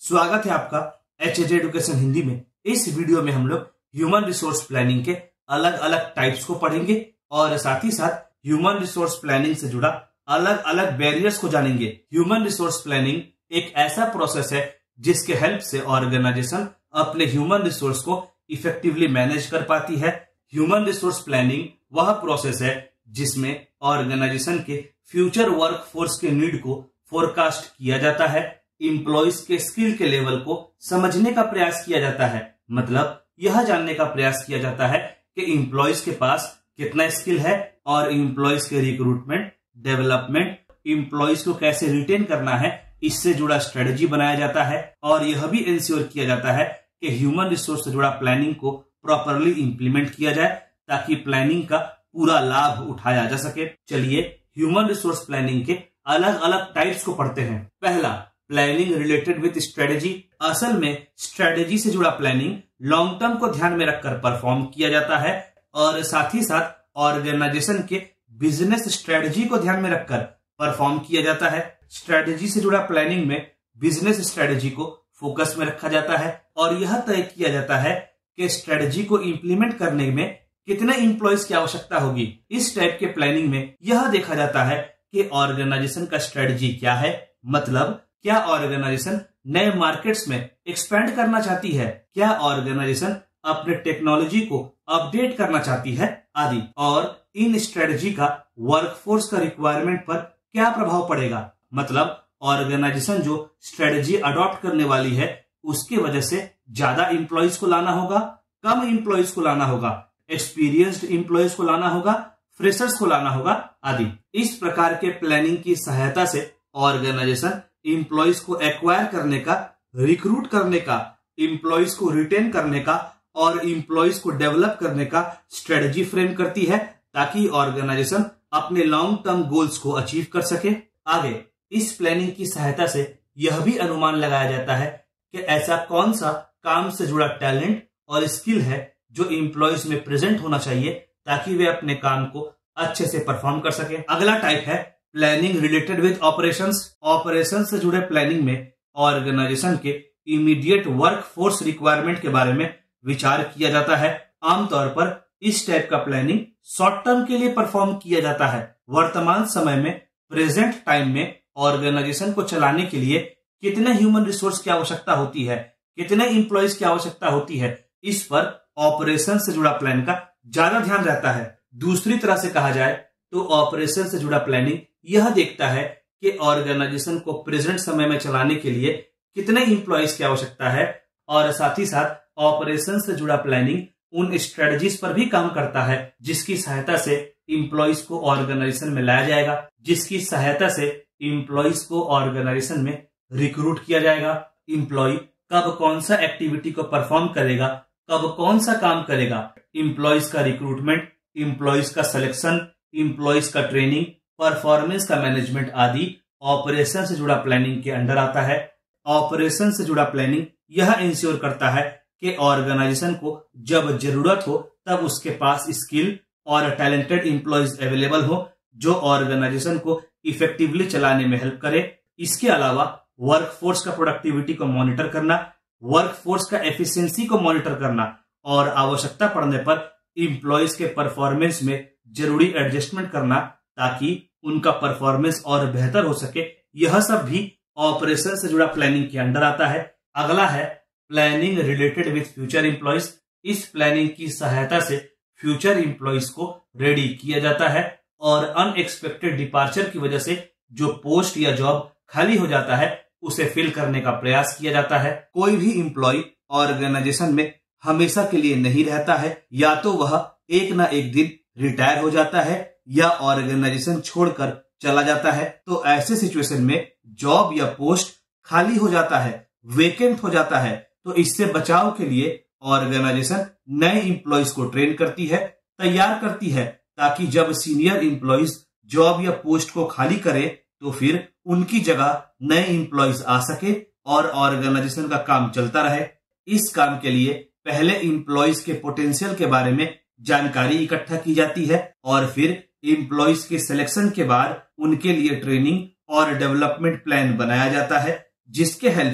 स्वागत है आपका HJ एजुकेशन हिंदी में। इस वीडियो में हम लोग ह्यूमन रिसोर्स प्लानिंग के अलग अलग टाइप्स को पढ़ेंगे और साथ ही साथ ह्यूमन रिसोर्स प्लानिंग से जुड़ा अलग अलग बैरियर्स को जानेंगे। ह्यूमन रिसोर्स प्लानिंग एक ऐसा प्रोसेस है जिसके हेल्प से ऑर्गेनाइजेशन अपने ह्यूमन रिसोर्स को इफेक्टिवली मैनेज कर पाती है। ह्यूमन रिसोर्स प्लानिंग वह प्रोसेस है जिसमें ऑर्गेनाइजेशन के फ्यूचर वर्क फोर्स के नीड को फोरकास्ट किया जाता है, इंप्लॉइज के स्किल के लेवल को समझने का प्रयास किया जाता है। मतलब यह जानने का प्रयास किया जाता है कि इंप्लॉइज के पास कितना स्किल है और इंप्लॉइज के रिक्रूटमेंट, डेवलपमेंट, इंप्लॉइज को कैसे रिटेन करना है, इससे जुड़ा स्ट्रेटेजी बनाया जाता है और यह भी इंश्योर किया जाता है कि ह्यूमन रिसोर्स से जुड़ा प्लानिंग को प्रॉपरली इंप्लीमेंट किया जाए ताकि प्लानिंग का पूरा लाभ उठाया जा सके। चलिए ह्यूमन रिसोर्स प्लानिंग के अलग अलग टाइप्स को पढ़ते हैं। पहला, प्लानिंग रिलेटेड विद स्ट्रेटेजी। असल में स्ट्रेटेजी से जुड़ा प्लानिंग लॉन्ग टर्म को ध्यान में रखकर परफॉर्म किया जाता है और साथ ही साथ ऑर्गेनाइजेशन के बिजनेस स्ट्रेटेजी को ध्यान में रखकर परफॉर्म किया जाता है। स्ट्रेटेजी से जुड़ा प्लानिंग में बिजनेस स्ट्रेटेजी को फोकस में रखा जाता है और यह तय किया जाता है कि स्ट्रेटेजी को इंप्लीमेंट करने में कितने इंप्लॉइज की आवश्यकता होगी। इस टाइप के प्लानिंग में यह देखा जाता है कि ऑर्गेनाइजेशन का स्ट्रेटेजी क्या है, मतलब क्या ऑर्गेनाइजेशन नए मार्केट्स में एक्सपेंड करना चाहती है, क्या ऑर्गेनाइजेशन अपने टेक्नोलॉजी को अपडेट करना चाहती है आदि, और इन स्ट्रेटेजी का वर्कफोर्स का रिक्वायरमेंट पर क्या प्रभाव पड़ेगा। मतलब ऑर्गेनाइजेशन जो स्ट्रेटेजी अडॉप्ट करने वाली है उसकी वजह से ज्यादा इंप्लॉइज को लाना होगा, कम इंप्लॉइज को लाना होगा, एक्सपीरियंस्ड इंप्लॉइज को लाना होगा, फ्रेशर्स को लाना होगा आदि। इस प्रकार के प्लानिंग की सहायता से ऑर्गेनाइजेशन इंप्लॉइज को एक्वायर करने का, रिक्रूट करने का, इंप्लॉइज को रिटेन करने का और इंप्लॉइज को डेवलप करने का स्ट्रेटेजी फ्रेम करती है ताकि ऑर्गेनाइजेशन अपने लॉन्ग टर्म गोल्स को अचीव कर सके। आगे इस प्लानिंग की सहायता से यह भी अनुमान लगाया जाता है कि ऐसा कौन सा काम से जुड़ा टैलेंट और स्किल है जो इंप्लॉइज में प्रेजेंट होना चाहिए ताकि वे अपने काम को अच्छे से परफॉर्म कर सके। अगला टाइप है planning related with operations. Operations से जुड़े प्लानिंग में ऑर्गेनाइजेशन के इमीडिएट वर्क फोर्स रिक्वायरमेंट के बारे में विचार किया जाता है। आमतौर पर इस टाइप का प्लानिंग शॉर्ट टर्म के लिए परफॉर्म किया जाता है। वर्तमान समय में, प्रेजेंट टाइम में ऑर्गेनाइजेशन को चलाने के लिए कितने ह्यूमन रिसोर्स की आवश्यकता होती है, कितने इंप्लॉइज की आवश्यकता होती है, इस पर ऑपरेशन से जुड़ा प्लान का ज्यादा ध्यान रहता है। दूसरी तरह से कहा जाए तो ऑपरेशन से जुड़ा प्लानिंग यह देखता है कि ऑर्गेनाइजेशन को प्रेजेंट समय में चलाने के लिए कितने इंप्लॉइज की आवश्यकता है और साथ ही साथ ऑपरेशन से जुड़ा प्लानिंग उन स्ट्रेटजीज पर भी काम करता है जिसकी सहायता से इंप्लॉइज को ऑर्गेनाइजेशन में लाया जाएगा, जिसकी सहायता से इंप्लॉइज को ऑर्गेनाइजेशन में रिक्रूट किया जाएगा। इंप्लॉय कब कौन सा एक्टिविटी को परफॉर्म करेगा, कब कौन सा काम करेगा, इंप्लॉइज का रिक्रूटमेंट, इंप्लॉइज का सिलेक्शन, इंप्लॉइज का ट्रेनिंग, परफॉर्मेंस का मैनेजमेंट आदि ऑपरेशन से जुड़ा प्लानिंग के अंडर आता है। ऑपरेशन से जुड़ा प्लानिंग यह इंश्योर करता है कि ऑर्गेनाइजेशन को जब जरूरत हो तब उसके पास स्किल और टैलेंटेड इंप्लॉइज अवेलेबल हो जो ऑर्गेनाइजेशन को इफेक्टिवली चलाने में हेल्प करे। इसके अलावा वर्कफोर्स का प्रोडक्टिविटी को मॉनिटर करना, वर्कफोर्स का एफिशिएंसी को मॉनिटर करना और आवश्यकता पड़ने पर इंप्लॉइज के परफॉर्मेंस में जरूरी एडजस्टमेंट करना ताकि उनका परफॉर्मेंस और बेहतर हो सके, यह सब भी ऑपरेशन से जुड़ा प्लानिंग के अंडर आता है। अगला है planning related with future employees. इस प्लानिंग की सहायता से फ्यूचर इंप्लॉइज को रेडी किया जाता है और अनएक्सपेक्टेड डिपार्चर की वजह से जो पोस्ट या जॉब खाली हो जाता है उसे फिल करने का प्रयास किया जाता है। कोई भी इंप्लॉय ऑर्गेनाइजेशन में हमेशा के लिए नहीं रहता है, या तो वह एक ना एक दिन रिटायर हो जाता है या ऑर्गेनाइजेशन छोड़कर चला जाता है। तो ऐसे सिचुएशन में जॉब या पोस्ट खाली हो जाता है, वेकेंट हो जाता है। तो इससे बचाव के लिए ऑर्गेनाइजेशन नए इंप्लॉइज को ट्रेन करती है, तैयार करती है ताकि जब सीनियर इंप्लॉइज जॉब या पोस्ट को खाली करे तो फिर उनकी जगह नए इंप्लॉइज आ सके और ऑर्गेनाइजेशन का काम चलता रहे। इस काम के लिए पहले इंप्लॉइज के पोटेंशियल के बारे में जानकारी इकट्ठा की जाती है और फिर इंप्लॉइज के सिलेक्शन के बाद उनके लिए ट्रेनिंग और डेवलपमेंट प्लान बनाया जाता है जिसके हेल्प से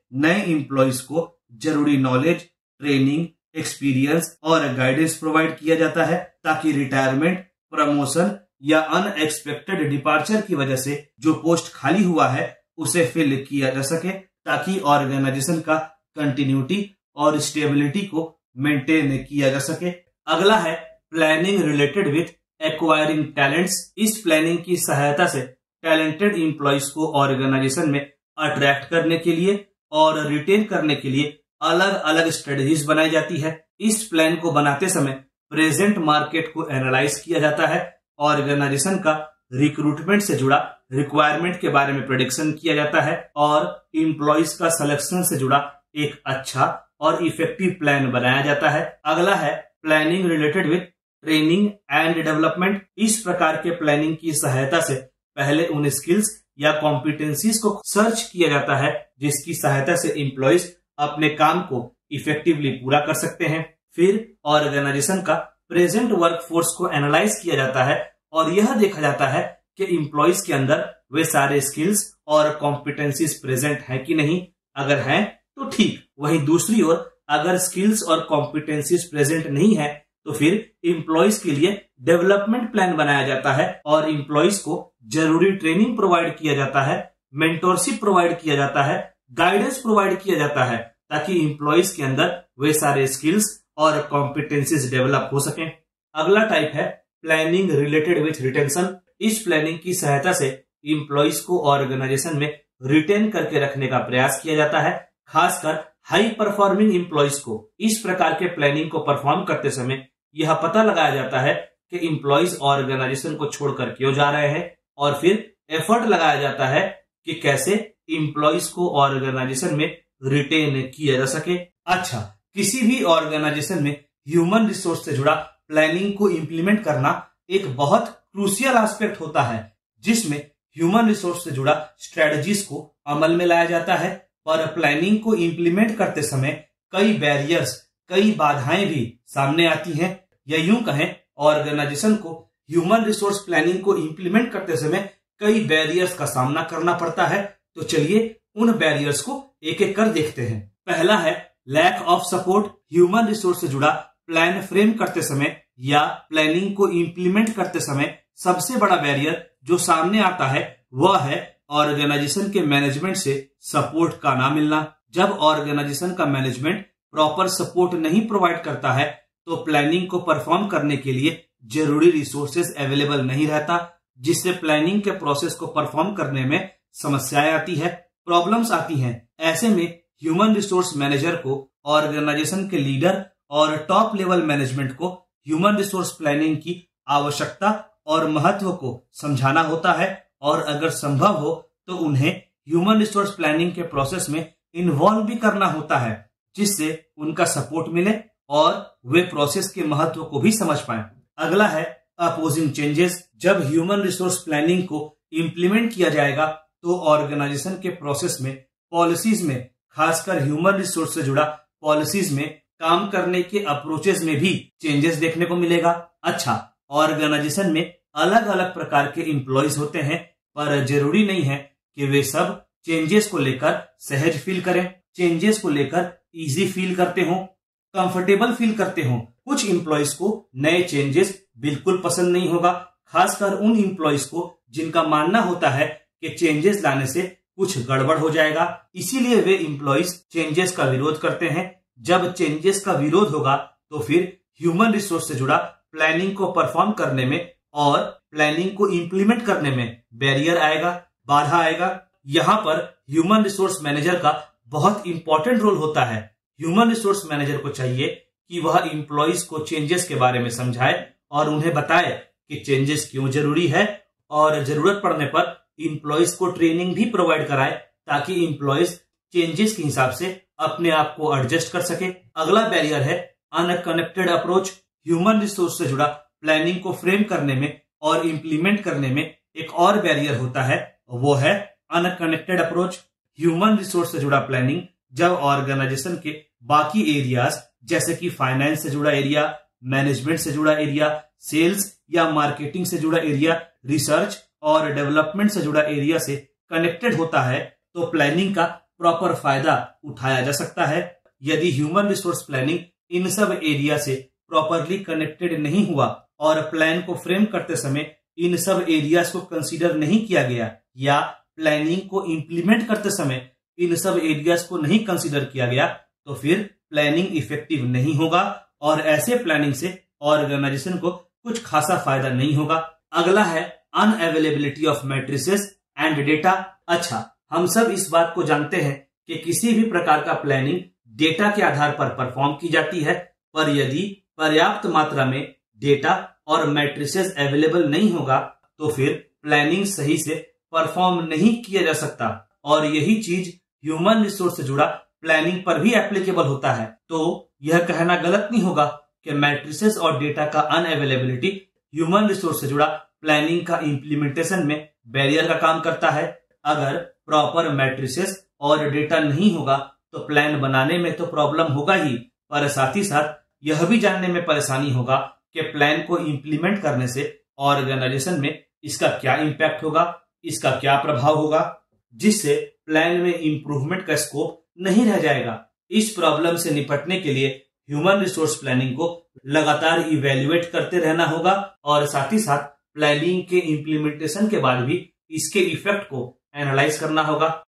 नए एम्प्लॉयज को जरूरी नॉलेज, ट्रेनिंग, एक्सपीरियंस और गाइडेंस प्रोवाइड किया जाता है ताकि रिटायरमेंट, प्रमोशन या अनएक्सपेक्टेड डिपार्चर की वजह से जो पोस्ट खाली हुआ है उसे फिल किया जा सके, ताकि ऑर्गेनाइजेशन का कंटिन्यूटी और स्टेबिलिटी को मेंटेन किया जा सके। अगला है planning related with acquiring talents. इस प्लानिंग की सहायता से टैलेंटेड एम्प्लॉयज को ऑर्गेनाइजेशन में अट्रैक्ट करने के लिए और रिटेन करने के लिए अलग अलग स्ट्रेटजीज बनाई जाती है। इस प्लान को बनाते समय प्रेजेंट मार्केट को एनालाइज किया जाता है, ऑर्गेनाइजेशन का रिक्रूटमेंट से जुड़ा रिक्वायरमेंट के बारे में प्रेडिक्शन किया जाता है और एम्प्लॉयज का सिलेक्शन से जुड़ा एक अच्छा और इफेक्टिव प्लान बनाया जाता है। अगला है planning related with training and development. इस प्रकार के प्लानिंग की सहायता से पहले उन स्किल्स या कॉम्पिटेंसीज को सर्च किया जाता है जिसकी सहायता से एम्प्लॉयज अपने काम को इफेक्टिवली पूरा कर सकते हैं। फिर ऑर्गेनाइजेशन का प्रेजेंट वर्कफोर्स को एनालाइज किया जाता है और यह देखा जाता है कि एम्प्लॉयज के अंदर वे सारे स्किल्स और कॉम्पिटेंसीज प्रेजेंट हैं कि नहीं। अगर हैं तो ठीक, वहीं दूसरी ओर अगर स्किल्स और कॉम्पिटेंसीज प्रेजेंट नहीं है तो फिर एम्प्लॉयज के लिए डेवलपमेंट प्लान बनाया जाता है और एम्प्लॉयज को जरूरी ट्रेनिंग प्रोवाइड किया जाता है, मेंटोरशिप प्रोवाइड किया जाता है, गाइडेंस प्रोवाइड किया जाता है ताकि एम्प्लॉयज के अंदर वे सारे स्किल्स और कॉम्पिटेंसीज डेवलप हो सकें। अगला टाइप है प्लानिंग रिलेटेड विथ रिटेंशन। इस प्लानिंग की सहायता से एम्प्लॉयज को ऑर्गेनाइजेशन में रिटेन करके रखने का प्रयास किया जाता है, खासकर हाई परफॉर्मिंग एम्प्लॉयज को। इस प्रकार के प्लानिंग को परफॉर्म करते समय यह पता लगाया जाता है कि एम्प्लॉयज ऑर्गेनाइजेशन को छोड़कर क्यों जा रहे हैं और फिर एफर्ट लगाया जाता है कि कैसे एम्प्लॉयज को ऑर्गेनाइजेशन में रिटेन किया जा सके। अच्छा, किसी भी ऑर्गेनाइजेशन में ह्यूमन रिसोर्स से जुड़ा प्लानिंग को इंप्लीमेंट करना एक बहुत क्रूशियल एस्पेक्ट होता है, जिसमें ह्यूमन रिसोर्स से जुड़ा स्ट्रेटजीज को अमल में लाया जाता है। पर प्लानिंग को इंप्लीमेंट करते समय कई बैरियर्स, कई बाधाएं भी सामने आती हैं, या यूं कहें ऑर्गेनाइजेशन को ह्यूमन रिसोर्स प्लानिंग को इंप्लीमेंट करते समय कई बैरियर्स का सामना करना पड़ता है। तो चलिए उन बैरियर्स को एक एक कर देखते हैं। पहला है lack of support. Human resource से जुड़ा प्लान फ्रेम करते समय या प्लानिंग को इंप्लीमेंट करते समय सबसे बड़ा बैरियर जो सामने आता है वह है ऑर्गेनाइजेशन के मैनेजमेंट से सपोर्ट का ना मिलना। जब ऑर्गेनाइजेशन का मैनेजमेंट प्रॉपर सपोर्ट नहीं प्रोवाइड करता है तो प्लानिंग को परफॉर्म करने के लिए जरूरी रिसोर्सेज अवेलेबल नहीं रहता, जिससे प्लानिंग के प्रोसेस को परफॉर्म करने में समस्याएं आती है, प्रॉब्लम्स आती हैं। ऐसे में ह्यूमन रिसोर्स मैनेजर को ऑर्गेनाइजेशन के लीडर और टॉप लेवल मैनेजमेंट को ह्यूमन रिसोर्स प्लानिंग की आवश्यकता और महत्व को समझाना होता है और अगर संभव हो तो उन्हें ह्यूमन रिसोर्स प्लानिंग के प्रोसेस में इन्वॉल्व भी करना होता है, जिससे उनका सपोर्ट मिले और वे प्रोसेस के महत्व को भी समझ पाएं। अगला है अपोजिंग चेंजेस। जब ह्यूमन रिसोर्स प्लानिंग को इंप्लीमेंट किया जाएगा तो ऑर्गेनाइजेशन के प्रोसेस में, पॉलिसीज में, खासकर ह्यूमन रिसोर्स से जुड़ा पॉलिसीज में काम करने के अप्रोचेस में भी चेंजेस देखने को मिलेगा। अच्छा, ऑर्गेनाइजेशन में अलग अलग प्रकार के एम्प्लॉयज होते हैं, पर जरूरी नहीं है कि वे सब चेंजेस को लेकर सहज फील करें, चेंजेस को लेकर इजी फील करते हो, कंफर्टेबल फील करते हो। कुछ एम्प्लॉयज को नए चेंजेस बिल्कुल पसंद नहीं होगा, खासकर उन एम्प्लॉयज को जिनका मानना होता है कि चेंजेस लाने से कुछ गड़बड़ हो जाएगा, इसीलिए वे एम्प्लॉयज चेंजेस का विरोध करते हैं। जब चेंजेस का विरोध होगा तो फिर ह्यूमन रिसोर्स से जुड़ा प्लानिंग को परफॉर्म करने में और प्लानिंग को इंप्लीमेंट करने में बैरियर आएगा, बाधा आएगा। यहाँ पर ह्यूमन रिसोर्स मैनेजर का बहुत इंपॉर्टेंट रोल होता है। ह्यूमन रिसोर्स मैनेजर को चाहिए कि वह एम्प्लॉयज को चेंजेस के बारे में समझाए और उन्हें बताए कि चेंजेस क्यों जरूरी है और जरूरत पड़ने पर एम्प्लॉयज को ट्रेनिंग भी प्रोवाइड कराए ताकि एम्प्लॉयज चेंजेस के हिसाब से अपने आप को एडजस्ट कर सके। अगला बैरियर है अनकनेक्टेड अप्रोच। ह्यूमन रिसोर्स से जुड़ा प्लानिंग को फ्रेम करने में और इंप्लीमेंट करने में एक और बैरियर होता है, वो है अनकनेक्टेड अप्रोच। ह्यूमन रिसोर्स से जुड़ा प्लानिंग जब ऑर्गेनाइजेशन के बाकी एरियाज जैसे कि फाइनेंस से जुड़ा एरिया, मैनेजमेंट से जुड़ा एरिया, सेल्स या मार्केटिंग से जुड़ा एरिया, रिसर्च और डेवलपमेंट से जुड़ा एरिया से कनेक्टेड होता है तो प्लानिंग का प्रॉपर फायदा उठाया जा सकता है। यदि ह्यूमन रिसोर्स प्लानिंग इन सब एरिया से प्रॉपरली कनेक्टेड नहीं हुआ और प्लान को फ्रेम करते समय इन सब एरियाज को कंसीडर नहीं किया गया या प्लानिंग को इंप्लीमेंट करते समय इन सब एरियाज को नहीं कंसीडर किया गया, तो फिर प्लानिंग इफेक्टिव नहीं होगा और ऐसे प्लानिंग से ऑर्गेनाइजेशन को कुछ खासा फायदा नहीं होगा। अगला है unavailability of matrices and data. अच्छा, हम सब इस बात को जानते हैं कि किसी भी प्रकार का प्लानिंग डेटा के आधार पर परफॉर्म की जाती है, पर यदि पर्याप्त मात्रा में डेटा और मैट्रिसेस अवेलेबल नहीं होगा तो फिर प्लानिंग सही से परफॉर्म नहीं किया जा सकता। और यही चीज ह्यूमन रिसोर्स से जुड़ा प्लानिंग पर भी एप्लीकेबल होता है। तो यह कहना गलत नहीं होगा कि मैट्रिसेस और डेटा का अनअवेलेबिलिटी ह्यूमन रिसोर्स से जुड़ा प्लानिंग का इंप्लीमेंटेशन में बैरियर का काम करता है। अगर प्रॉपर मैट्रिसेस और डेटा नहीं होगा तो प्लान बनाने में तो प्रॉब्लम होगा ही, पर साथ ही साथ यह भी जानने में परेशानी होगा कि प्लान को इंप्लीमेंट करने से ऑर्गेनाइजेशन में इसका क्या इंपैक्ट होगा, इसका क्या प्रभाव होगा, जिससे प्लान में इंप्रूवमेंट का स्कोप नहीं रह जाएगा। इस प्रॉब्लम से निपटने के लिए ह्यूमन रिसोर्स प्लानिंग को लगातार इवेल्युएट करते रहना होगा और साथ ही साथ प्लानिंग के इंप्लीमेंटेशन के बाद भी इसके इफेक्ट को एनालाइज करना होगा।